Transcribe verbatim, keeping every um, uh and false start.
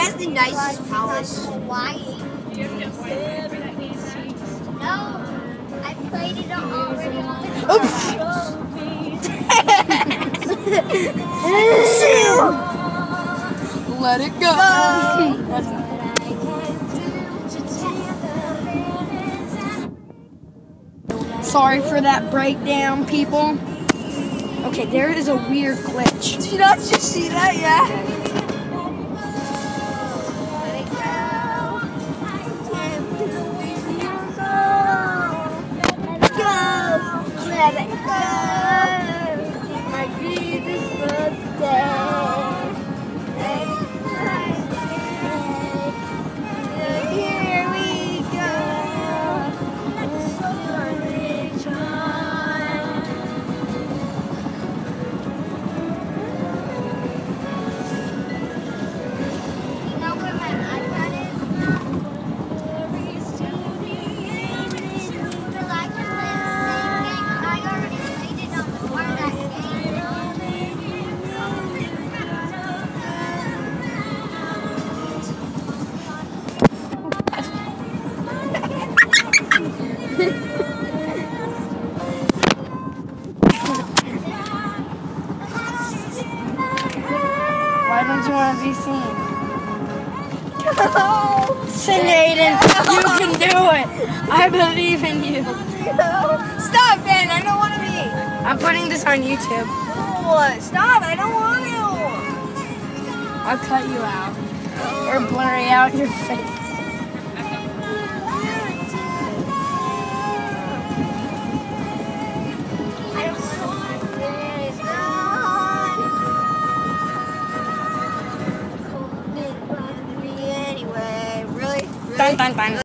has the nicest palace. Hawaii. No, I played it already on the Let it go. Sorry for that breakdown, people. Okay, there is a weird glitch. Did you not just see that yet? Let it go. My Jesus birthday. Here we go. You know where my iPad is? Because I can play the same game. I already played it on the board that Why don't you want to be seen? Sing, Aiden. You can do it. I believe in you. Stop, Ben. I don't want to be. I'm putting this on YouTube. What? Stop. I don't want to. I'll cut you out. Or blurry out your face. I don't want to. Anyway, really? Really? Dun, dun, dun.